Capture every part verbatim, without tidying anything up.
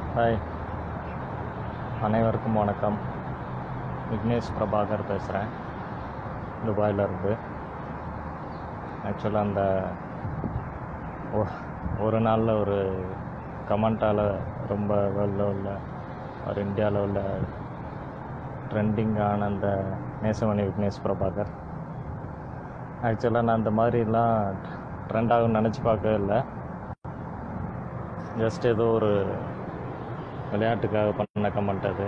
Hi, அனைவருக்கும் வணக்கம். விக்னேஷ் பிரபாகர் பேசுகிறேன், துபாயிலேருந்து. ஆக்சுவலாக அந்த ஒரு நாளில் ஒரு கமெண்ட்டால் ரொம்ப வேர்ல்டில் உள்ள ஒரு இந்தியாவில் உள்ள ட்ரெண்டிங்கான அந்த நேசமணி விக்னேஷ் பிரபாகர். ஆக்சுவலாக நான் அந்த மாதிரிலாம் ட்ரெண்ட் ஆகும்னு நினச்சி பார்க்கவே இல்லை. ஜஸ்ட் ஏதோ ஒரு விளையாட்டுக்காக பண்ண கமெண்ட் அது.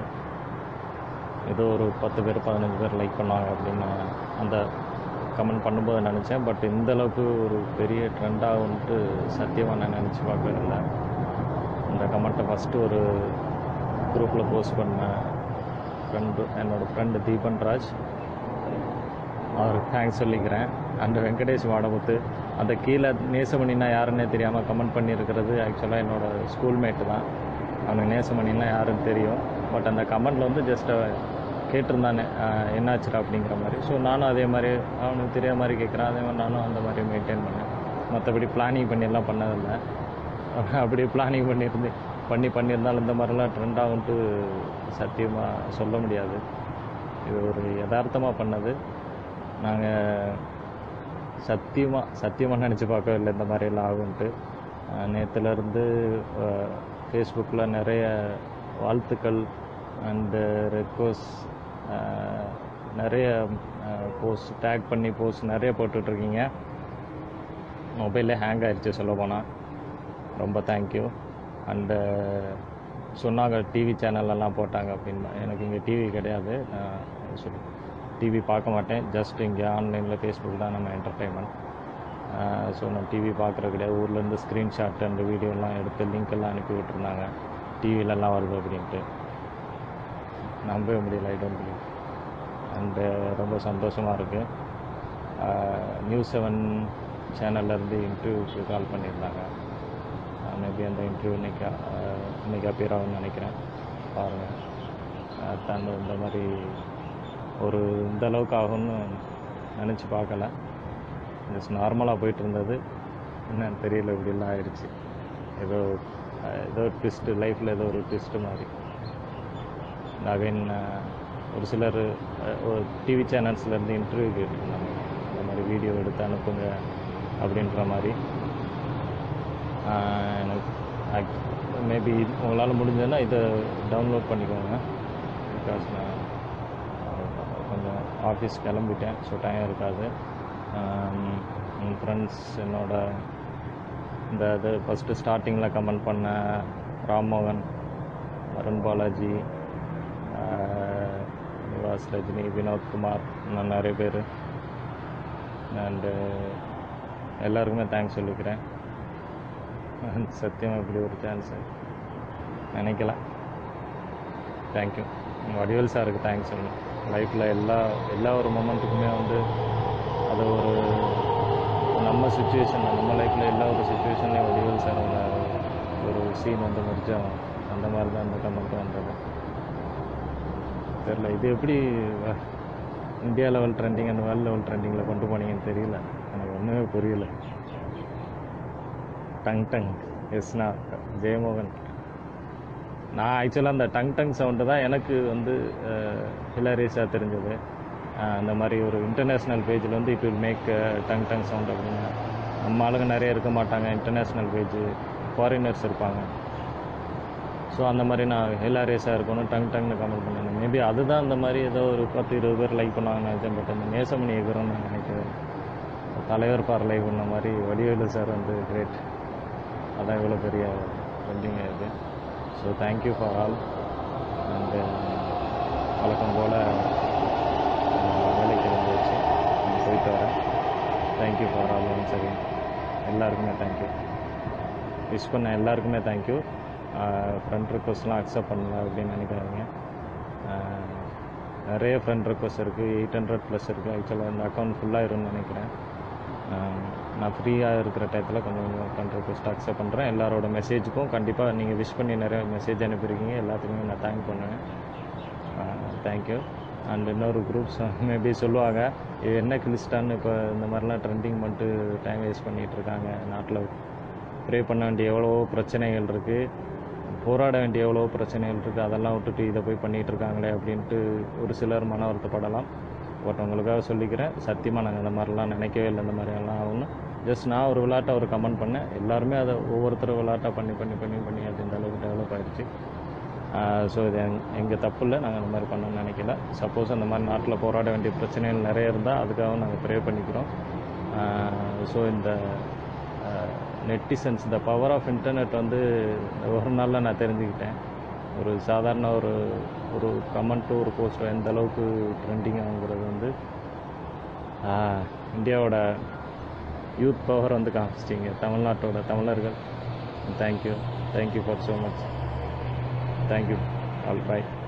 ஏதோ ஒரு பத்து பேர் பதினஞ்சு பேர் லைக் பண்ணாங்க அப்படின்னு அந்த கமெண்ட் பண்ணும்போது நினச்சேன். பட் இந்தளவுக்கு ஒரு பெரிய ட்ரெண்ட் ஆகுன்ட்டு சத்தியமாக நான் நினச்சி பார்க்கவே இல்லை. இந்த கமெண்ட்டை ஃபஸ்ட்டு ஒரு குரூப்பில் போஸ்ட் பண்ண ஃப்ரெண்டு, என்னோடய ஃப்ரெண்டு தீபன் ராஜ், அவருக்கு தேங்க்ஸ் சொல்லிக்கிறேன். அண்ட் வெங்கடேஷ் வாடமுத்து, அந்த கீழே நேசமணினா யாருன்னே தெரியாமல் கமெண்ட் பண்ணியிருக்கிறது ஆக்சுவலாக என்னோடய ஸ்கூல்மேட்டு தான். அவனுக்கு நேசமணின்னா யாருன்னு தெரியும். பட் அந்த கமெண்டில் வந்து ஜஸ்ட் கேட்டிருந்தானே என்னாச்சுடா அப்படிங்கிற மாதிரி. ஸோ நானும் அதே மாதிரி அவனுக்கு தெரியாத மாதிரி கேட்குறேன். அதே மாதிரி நானும் அந்த மாதிரி மெயின்டைன் பண்ணேன். மற்றபடி பிளானிங் பண்ணியெல்லாம் பண்ணதில்லை. அப்படி பிளானிங் பண்ணியிருந்து பண்ணி பண்ணியிருந்தாலும் இந்த மாதிரிலாம் ட்ரெண்ட் ஆகுன்ட்டு சத்தியமாக சொல்ல முடியாது. இது ஒரு யதார்த்தமாக பண்ணது. நாங்கள் சத்தியமாக சத்தியமாக நினச்சி பார்க்கவே இல்லை இந்த மாதிரியெல்லாம் ஆகுன்ட்டு. நேற்றுலேருந்து ஃபேஸ்புக்கில் நிறைய வாழ்த்துக்கள் அண்டு ரெக்வஸ்ட், நிறைய போஸ்ட் டேக் பண்ணி போஸ்ட் நிறைய போட்டுட்ருக்கீங்க. மொபைலே ஹேங் ஆகிடுச்சு சொல்ல போனால். ரொம்ப தேங்க்யூ. அண்டு சொன்னாங்க டிவி சேனல்லலாம் போட்டாங்க அப்படின்னு. எனக்கு இங்கே டிவி கிடையாது, சொல்லி டிவி பார்க்க மாட்டேன். ஜஸ்ட் இங்கே ஆன்லைனில் ஃபேஸ்புக் தான் நம்ம என்டர்டெயின்மெண்ட். ஸோ நான் டிவி பார்க்குறது கிடையாது. ஊர்லேருந்து ஸ்க்ரீன்ஷாட் அந்த வீடியோலாம் எடுத்து லிங்க் எல்லாம் அனுப்பி விட்டுருந்தாங்க, டிவிலெலாம் வருது அப்படின்ட்டு. நம்பவே முடியல, ஐ டோன்ட் பிலீவ். அண்டு ரொம்ப சந்தோஷமாக இருக்குது. நியூஸ் செவன் சேனல்லேருந்து இன்டர்வியூக்கு கால் பண்ணியிருந்தாங்க. மேபி அந்த இன்டர்வியூ இன்றைக்கி இன்றைக்கி அப்பியர் ஆகும்னு நினைக்கிறேன். பாருங்கள். தந்து இந்த மாதிரி ஒரு இந்த அளவுக்கு ஆகும்னு நினச்சி பார்க்கல. ஜஸ்ட் நார்மலாக போயிட்டு இருந்தது, என்னன்னு தெரியல, இப்படிலாம் ஆயிடுச்சு. ஏதோ ஏதோ ட்விஸ்ட்டு லைஃப்பில், ஏதோ ஒரு ட்விஸ்ட்டு மாதிரி. அகைன் ஒரு சிலர் ஒரு டிவி சேனல்ஸ்லேருந்து இன்டர்வியூ கேட்டுருந்தாங்க, இந்த மாதிரி வீடியோ எடுத்து அனுப்புங்க அப்படின்ற மாதிரி. எனக்கு மேபி உங்களால் முடிஞ்சதுன்னா இதை டவுன்லோட் பண்ணிக்கோங்க. பிகாஸ் நான் கொஞ்சம் ஆஃபீஸ் கிளம்பிட்டேன், ஸோ டைம் இருக்காது. என் ஃப்ரெண்ட்ஸ், என்னோட இந்த இது ஃபஸ்ட்டு ஸ்டார்டிங்கில் கமெண்ட் பண்ண ராம்மோகன், அருண் பாலாஜி, நிவாஸ் ரஜினி, வினோத்குமார், இன்னும் நிறைய பேர். அண்டு எல்லாருக்குமே தேங்க்ஸ் சொல்லிக்கிறேன். சத்தியமாக இப்படி ஒரு சான்ஸு நினைக்கல. தேங்க்யூ. வடிவேல் சாருக்கு தேங்க்ஸ் சொல்லணும். லைஃப்பில் எல்லா எல்லா ஒரு மொமெண்ட்டுக்குமே வந்து அது ஒரு நம்ம சுச்சுவேஷனில், நம்ம லைஃப்பில் எல்லா ஒரு சுச்சுவேஷன்லேயும் வடிவேல் சாரோட ஒரு சீன் வந்து முடித்தோம். அந்த மாதிரி தான் அந்த கமெண்ட் வந்தது. தெரில, இது எப்படி India level trending and world level ட்ரெண்டிங்கில் கொண்டு போனீங்கன்னு தெரியல. எனக்கு ஒன்றுமே புரியல. Tongue tongue எஸ்னா Jeyamohan. நான் ஆக்சுவலாக அந்த டங் டங் சவுண்டு தான் எனக்கு வந்து ஹிலாரியஸாக தெரிஞ்சது. அந்த மாதிரி ஒரு இன்டர்நேஷ்னல் பேஜில் வந்து இட் வில் மேக் டங் டங் சவுண்ட் அப்படின்னு. நம்ம ஆளுங்க நிறைய இருக்க மாட்டாங்க, இன்டர்நேஷ்னல் பேஜு ஃபாரினர்ஸ் இருப்பாங்க. ஸோ அந்த மாதிரி நான் ஹிலாரியஸாக இருக்கணும் டங் டங்னு கமெண்ட் பண்ணேன். மேபி அதுதான் அந்த மாதிரி ஏதோ ஒரு பத்து இருபது பேர் லைக் பண்ணாங்கன்னு நினச்சேன். பட் அந்த நேசமணி எகுறோன்னு நான் நினைக்கிறேன். தலைவர் பார் லைக் பண்ண மாதிரி வடிவேலு சார் வந்து கிரேட். அதான் இவ்வளோ பெரிய ட்ரெண்டிங் ஆகுது. So thank you for all. And வழக்கம் போல் வேலைக்கு இருந்து வச்சு போயிட்டு வரேன். Thank you for all once again. எல்லாருக்குமே தேங்க்யூ. விஷ் பண்ண எல்லாருக்குமே தேங்க்யூ. ஃப்ரெண்ட் ரிக்வஸ்ட்லாம் அக்செப்ட் பண்ணல அப்படின்னு நினைக்கிறாங்க. நிறைய ஃப்ரெண்ட் ரிக்வஸ்ட் இருக்குது, எயிட் ஹண்ட்ரட் ப்ளஸ் இருக்குது. ஆக்சுவலாக இந்த அக்கௌண்ட் ஃபுல்லாகிரும்னு நினைக்கிறேன். நான் ஃப்ரீயாக இருக்கிற டயத்தில் கொஞ்சம் கொஞ்சம் ஃப்ரெண்ட் ரிக்வெஸ்ட் அக்செப்ட் பண்ணுறேன். எல்லாரோட மெசேஜுக்கும் கண்டிப்பாக நீங்கள் விஷ் பண்ணி நிறைய மெசேஜ் அனுப்பியிருக்கீங்க. எல்லாத்துக்குமே நான் தேங்க் பண்ணுவேன். தேங்க்யூ. அண்ட் இன்னொரு குரூப்ஸ் மேபி சொல்லுவாங்க, இது என்ன கிளிஸ்டான்னு இப்போ இந்த மாதிரிலாம் ட்ரெண்டிங் பண்ணிட்டு டைம் வேஸ்ட் பண்ணிகிட்ருக்காங்க. நாட்டில் ப்ரே பண்ண வேண்டிய எவ்வளவோ பிரச்சனைகள் இருக்குது. போராட வேண்டிய எவ்வளோ பிரச்சனைகள் இருக்குது, அதெல்லாம் விட்டுட்டு இதை போய் பண்ணிகிட்டு இருக்காங்களே அப்படின்ட்டு ஒரு சிலர் மன வருத்தப்படலாம். பட் உங்களுக்காக சொல்லிக்கிறேன், சத்தியமாக நாங்கள் இந்த மாதிரிலாம் நினைக்கவே இல்லை. இந்த மாதிரியெல்லாம் ஆகும்னு ஜஸ்ட் நான் ஒரு விளையாட்டை ஒரு கமெண்ட் பண்ணேன். எல்லாருமே அதை ஒவ்வொருத்தரும் விளையாட்டாக பண்ணி பண்ணி பண்ணி பண்ணி அது இந்த அளவுக்கு டெவலப் ஆகிடுச்சு. ஸோ இது எங் எங்கள் தப்பு இல்லை, நாங்கள் அந்த மாதிரி பண்ணணும்னு நினைக்கல. சப்போஸ் அந்த மாதிரி நாட்டில் போராட வேண்டிய பிரச்சனைகள் நிறைய இருந்தால் அதுக்காக நாங்கள் ப்ரே பண்ணிக்கிறோம். ஸோ இந்த நெட்டிசன்ஸ், இந்த பவர் ஆஃப் இன்டர்நெட் வந்து ஒரு நாளில் நான் தெரிஞ்சுக்கிட்டேன். ஒரு சாதாரண ஒரு ஒரு கமெண்ட்டோ ஒரு போஸ்ட்டோ எந்த அளவுக்கு ட்ரெண்டிங் ஆகுங்கிறது வந்து இந்தியாவோட யூத் பவர் வந்து காமிச்சிட்டிங்க, தமிழ்நாட்டோட தமிழர்கள். Thank you thank you for so much. Thank you all. Bye.